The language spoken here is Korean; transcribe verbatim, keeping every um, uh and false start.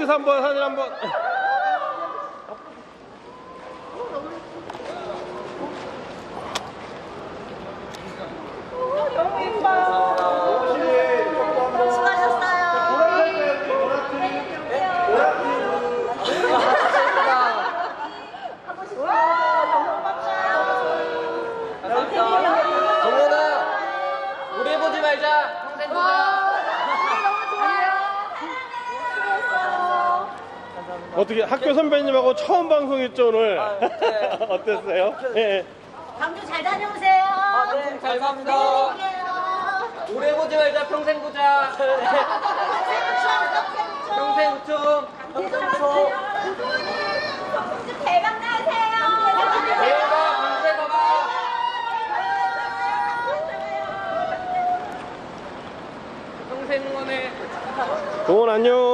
여기서 한번 사진 한번. 너무 예뻐요. 수고하셨어요. 하고 싶어요. 너무 고맙다. 동현아, 오래 보지 말자. 평생 보자. 너무 좋아요. 어떻게 학교 선배님하고 처음 방송했죠 오늘? 아, 네. 어땠어요? 예. 광주 잘 다녀오세요. 아, 네, 감사합니다. 네, 오래 보지 말자. 평생 보자. 평생 우총. 평생 우총. 대박 나세요. 대박, 광주에 가봐. 평생 응원해. 동원 안녕.